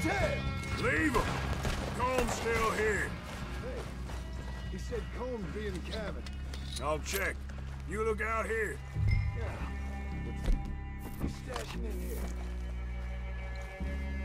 tail! Leave him! Comb's still here. Hey, he said Combs be in the cabin. I'll check. You look out here. Yeah. He's stashing in here.